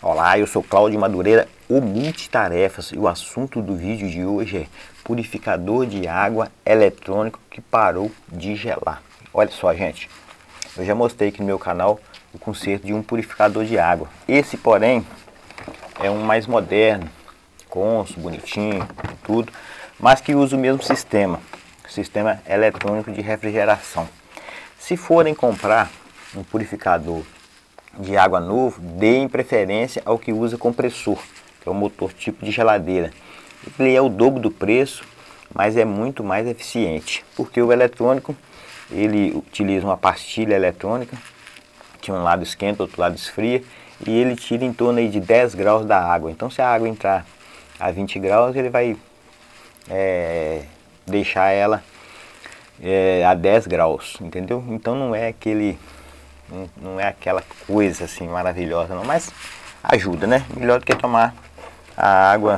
Olá, eu sou Cláudio Madureira, o Multitarefas, e o assunto do vídeo de hoje é purificador de água eletrônico que parou de gelar. Olha só, gente, eu já mostrei aqui no meu canal o conserto de um purificador de água. Esse, porém, é um mais moderno, conso, bonitinho, tudo, mas que usa o mesmo sistema eletrônico de refrigeração. Se forem comprar um purificador de água novo, deem preferência ao que usa compressor, que é o motor tipo de geladeira. Ele é o dobro do preço, mas é muito mais eficiente, porque o eletrônico, ele utiliza uma pastilha eletrônica, que um lado esquenta, outro lado esfria, e ele tira em torno aí de 10 graus da água. Então, se a água entrar a 20 graus, ele vai deixar ela a 10 graus, entendeu? Então não é aquela coisa assim maravilhosa não, mas ajuda, né? Melhor do que tomar a água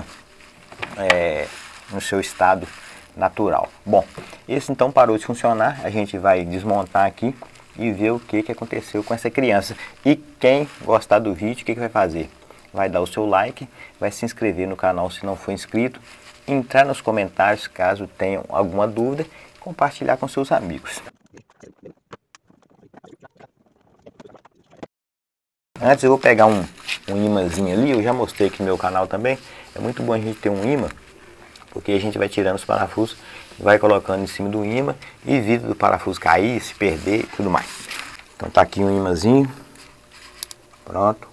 no seu estado natural. Bom, esse então parou de funcionar. A gente vai desmontar aqui e ver o que aconteceu com essa criança. E quem gostar do vídeo, o que vai fazer? Vai dar o seu like, vai se inscrever no canal se não for inscrito, entrar nos comentários caso tenham alguma dúvida, e compartilhar com seus amigos. Antes eu vou pegar um imãzinho ali, eu já mostrei aqui no meu canal também. É muito bom a gente ter um imã, porque a gente vai tirando os parafusos, vai colocando em cima do imã e evita do parafuso cair, se perder e tudo mais. Então tá aqui um imãzinho, pronto.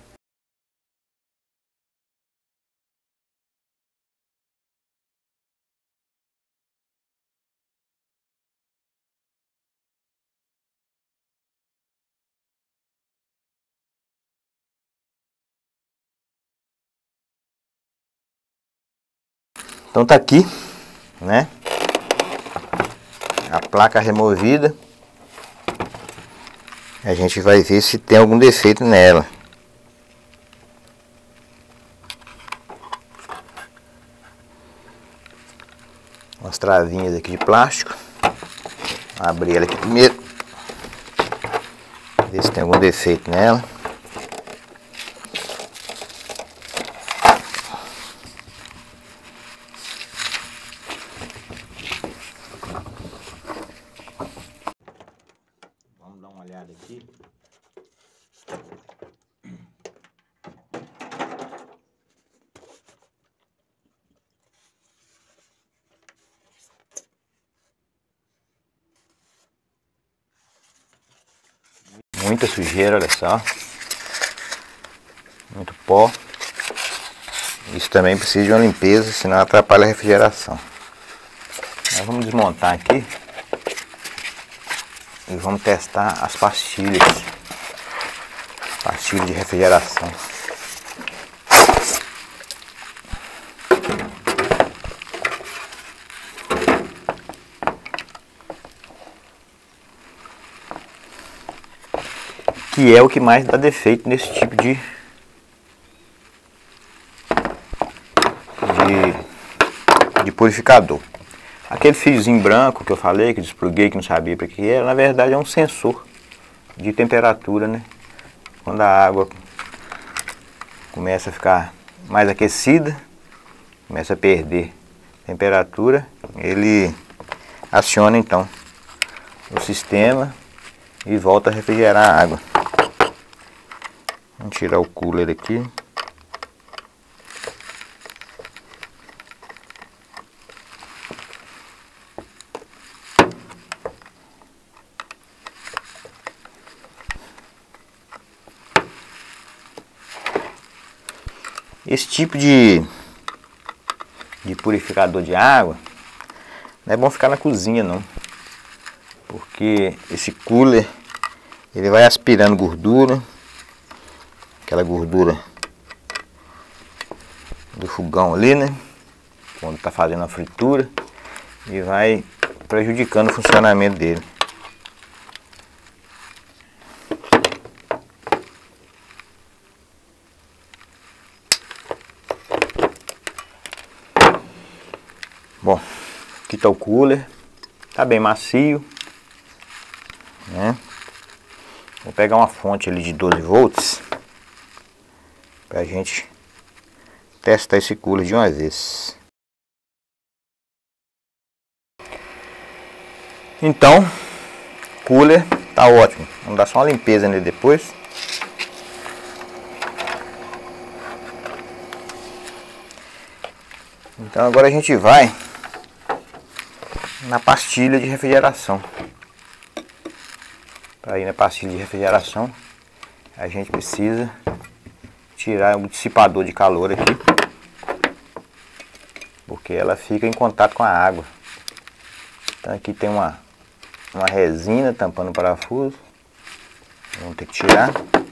Então tá aqui, né, a placa removida. A gente vai ver se tem algum defeito nela. Umas travinhas aqui de plástico. Vou abrir ela aqui primeiro, ver se tem algum defeito nela. Vamos dar uma olhada aqui. Muita sujeira, olha só. Muito pó. Isso também precisa de uma limpeza, senão atrapalha a refrigeração. Nós vamos desmontar aqui e vamos testar as pastilhas de refrigeração. Que é o que mais dá defeito nesse tipo de purificador. Aquele fiozinho branco que eu falei, que despluguei, que não sabia para que era, na verdade é um sensor de temperatura, né? Quando a água começa a ficar mais aquecida, começa a perder temperatura, ele aciona então o sistema e volta a refrigerar a água. Vamos tirar o cooler aqui. Esse tipo de purificador de água não é bom ficar na cozinha não, porque esse cooler ele vai aspirando gordura, aquela gordura do fogão ali, né, quando está fazendo a fritura, e vai prejudicando o funcionamento dele. Bom, aqui está o cooler, tá bem macio, né? Vou pegar uma fonte ali de 12 volts pra gente testar esse cooler de uma vez. Então, o cooler tá ótimo. Vamos dar só uma limpeza nele depois. Então agora a gente vai na pastilha de refrigeração. Para ir na pastilha de refrigeração, a gente precisa tirar o dissipador de calor aqui, porque ela fica em contato com a água. Então aqui tem uma resina tampando o parafuso. Vamos ter que tirar.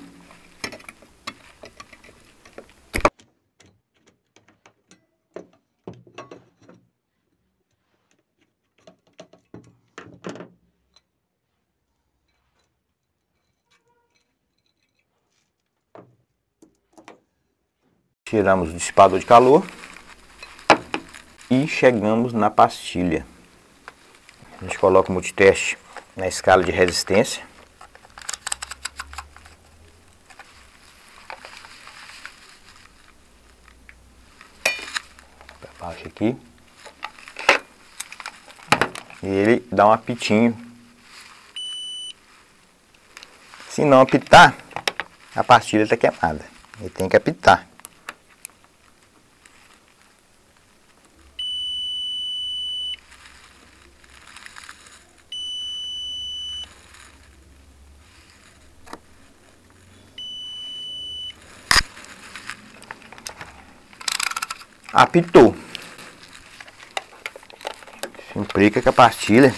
Tiramos o dissipador de calor e chegamos na pastilha. A gente coloca o multiteste na escala de resistência. Para baixo aqui. E ele dá um apitinho. Se não apitar, a pastilha está queimada. Ele tem que apitar. Apitou. Isso implica que a pastilha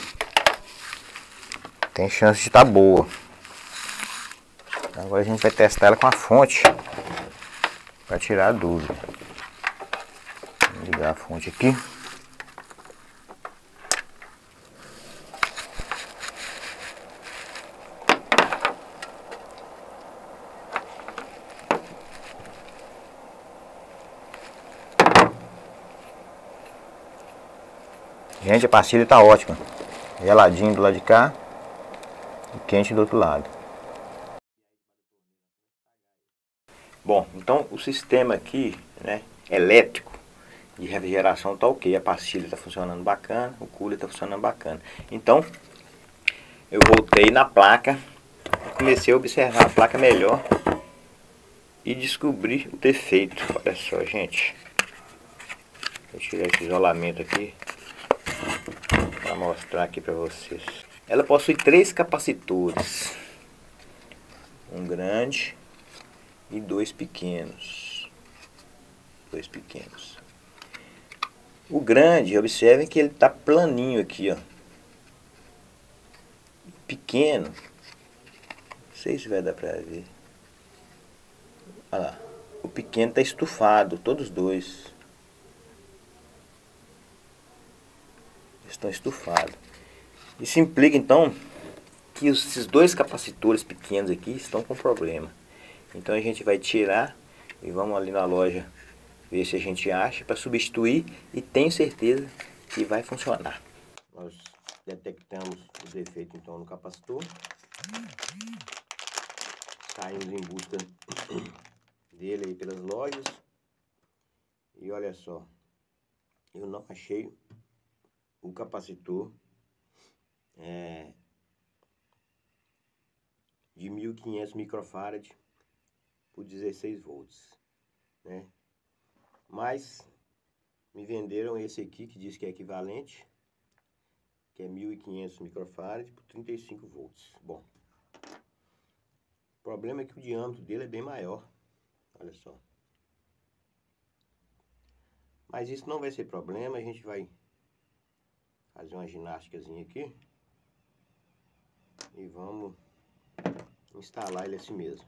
tem chance de estar boa. Agora a gente vai testar ela com a fonte para tirar a dúvida. Vou ligar a fonte aqui. Gente, a pastilha está ótima. Geladinho do lado de cá e quente do outro lado. Bom, então o sistema aqui, né, elétrico de refrigeração tá ok. A pastilha está funcionando bacana, o cooler está funcionando bacana. Então, eu voltei na placa, comecei a observar a placa melhor e descobri o defeito. Olha só, gente. Vou tirar esse isolamento aqui para mostrar aqui para vocês. Ela possui 3 capacitores, um grande e 2 pequenos. O grande, observem que ele está planinho aqui, ó. Pequeno, não sei se vai dar para ver. Olha lá, o pequeno está estufado, todos dois estão estufados. Isso implica então que esses 2 capacitores pequenos aqui estão com problema. Então a gente vai tirar e vamos ali na loja ver se a gente acha para substituir, e tenho certeza que vai funcionar. Nós detectamos o defeito então no capacitor. Saímos em busca dele aí pelas lojas. E olha só, eu não achei o capacitor de 1500 microfarad por 16 volts, né? Mas me venderam esse aqui que diz que é equivalente, que é 1500 microfarad por 35 volts. Bom, o problema é que o diâmetro dele é bem maior, olha só. Mas isso não vai ser problema, a gente vai fazer uma ginástica aqui e vamos instalar ele assim mesmo.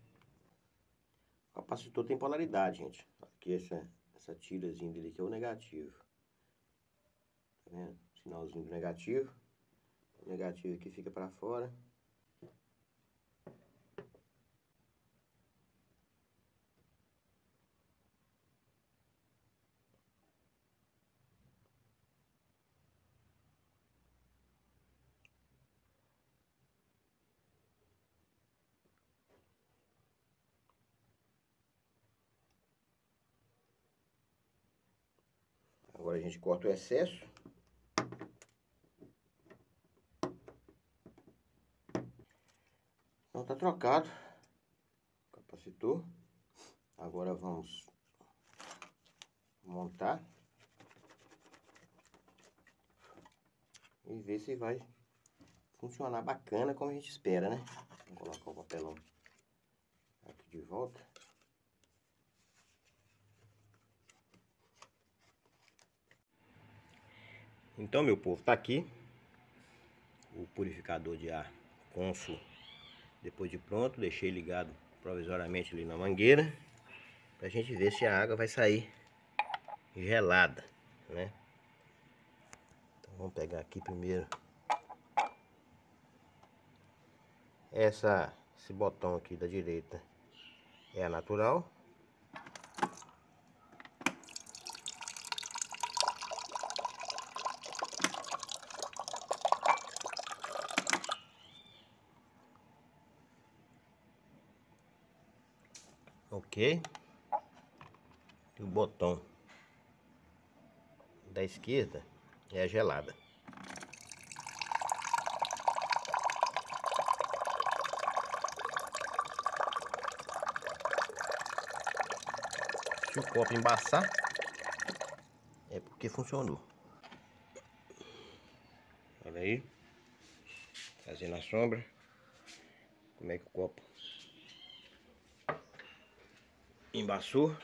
O capacitor tem polaridade, gente. Aqui essa tirazinha dele aqui é o negativo. Tá vendo? Sinalzinho do negativo. O negativo aqui fica para fora. Agora a gente corta o excesso. Então tá trocado o capacitor. Agora vamos montar e ver se vai funcionar bacana como a gente espera, né? Vou colocar o papelão aqui de volta. Então, meu povo, tá aqui o purificador de ar Consul. Depois de pronto, deixei ligado provisoriamente ali na mangueira, pra gente ver se a água vai sair gelada, né? Então vamos pegar aqui primeiro esse botão aqui da direita é a natural. Ok. E o botão da esquerda é a gelada. Se o copo embaçar, é porque funcionou. Olha aí, fazendo a sombra, como é que o copo embaçou.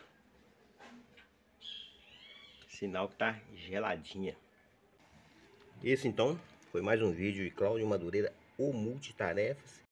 Sinal que tá geladinha. Esse então foi mais um vídeo de Cláudio Madureira, o Multitarefas.